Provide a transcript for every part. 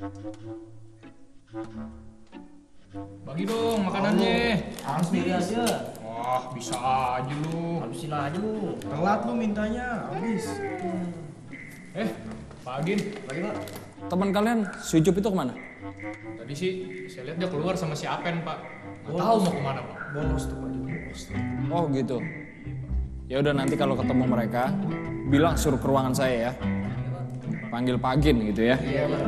Bagi dong makanannya. Harus sendiri aja. Wah, bisa aja lu. Habisin aja lu. Telat lu mintanya, habis. Pak Agin. Bagi Pak. Teman kalian, si Ucup itu kemana? Tadi sih saya lihat dia keluar sama si Apen, Pak. Nggak tahu mau kemana, Pak. Bolos tuh Pak, bolos tuh. Oh gitu. Ya udah nanti kalau ketemu mereka, bilang suruh ke ruangan saya ya. Panggil Pak Agin gitu ya. Iya, Pak.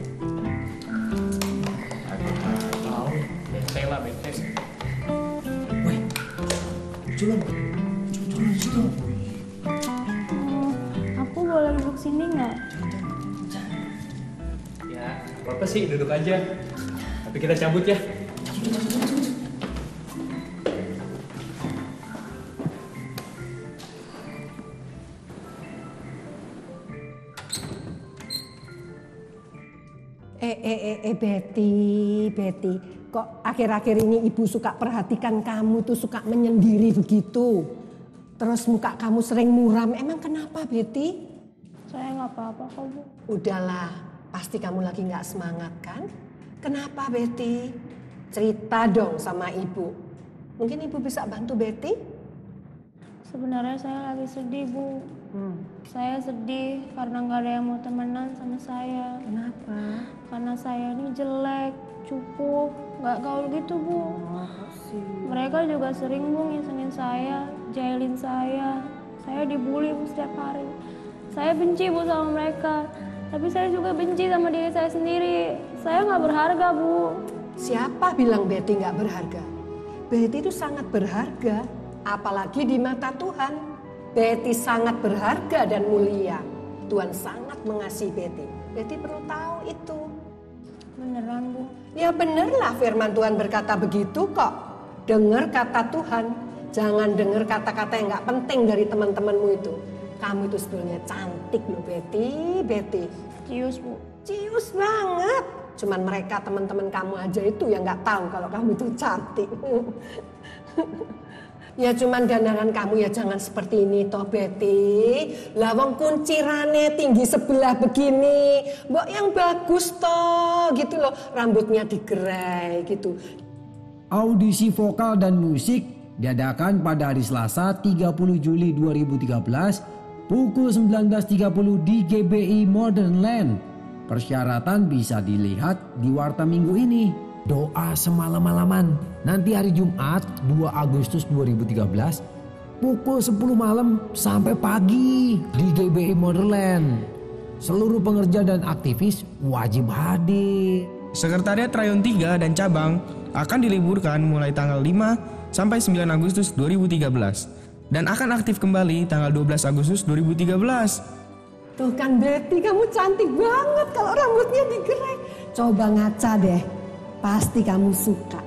Bete lah, bete. Woi, Culun di situ. Aku boleh duduk sini nggak? Ya, apa sih duduk aja. Tapi kita cabut ya. Betty, kok akhir-akhir ini ibu suka perhatikan kamu tuh suka menyendiri begitu. Terus muka kamu sering muram, emang kenapa Betty? Saya nggak apa-apa kok Bu. Udahlah, pasti kamu lagi nggak semangat kan? Kenapa Betty? Cerita dong sama ibu. Mungkin ibu bisa bantu Betty? Sebenarnya saya lagi sedih Bu. Saya sedih karena nggak ada yang mau temenan sama saya. Kenapa? Karena saya ini jelek, cupu, nggak gaul gitu Bu. Mereka juga sering Bu ngisengin saya, jahilin saya. Saya dibully Bu setiap hari. Saya benci Bu sama mereka. Tapi saya juga benci sama diri saya sendiri. Saya nggak berharga Bu. Siapa bilang Betty nggak berharga? Betty itu sangat berharga, apalagi di mata Tuhan. Betty sangat berharga dan mulia. Tuhan sangat mengasihi Betty. Betty perlu tahu itu. Beneran Bu? Ya benerlah firman Tuhan berkata begitu kok. Dengar kata Tuhan. Jangan dengar kata-kata yang gak penting dari teman-temanmu itu. Kamu itu sebetulnya cantik loh Betty. Cius Bu. Cius banget. Cuman mereka teman-teman kamu aja itu yang gak tahu kalau kamu itu cantik. Ya cuman dandanan kamu ya jangan seperti ini toh Betty. Lawang kuncirane tinggi sebelah begini. Mbok yang bagus toh gitu loh. Rambutnya digerai gitu. Audisi vokal dan musik diadakan pada hari Selasa 30 Juli 2013 pukul 19.30 di GBI Modern Land. Persyaratan bisa dilihat di Warta Minggu ini. Doa semalam-malaman nanti hari Jumat 2 Agustus 2013 pukul 10 malam sampai pagi di GBI Motherland. Seluruh pengerja dan aktivis wajib hadir. Sekretariat Rayon 3 dan cabang akan diliburkan mulai tanggal 5 sampai 9 Agustus 2013 dan akan aktif kembali tanggal 12 Agustus 2013. Tuh kan Betty kamu cantik banget kalau rambutnya digerai. Coba ngaca deh. Pasti kamu suka.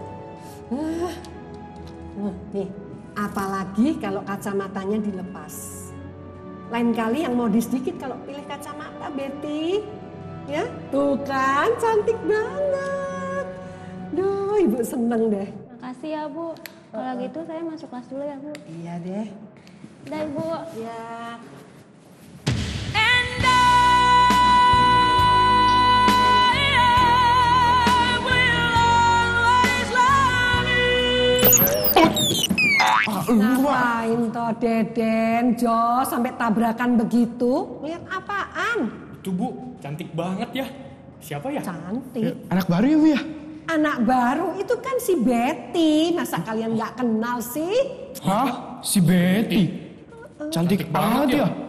Nih, apalagi kalau kacamatanya dilepas. Lain kali yang modis dikit kalau pilih kacamata Betty. Ya, tuh kan cantik banget. Duh, ibu seneng deh. Makasih ya Bu. Kalau gitu saya masuk kelas dulu ya Bu. Iya deh. Dah Ibu. Ya. Ngapain toh Deden, Jo, sampai tabrakan begitu? Lihat apaan? Itu Bu, cantik banget ya. Siapa ya? Cantik. Anak baru ya Bu ya? Anak baru itu kan si Betty. Masa kalian gak kenal sih? Hah? Si Betty? Cantik banget ya?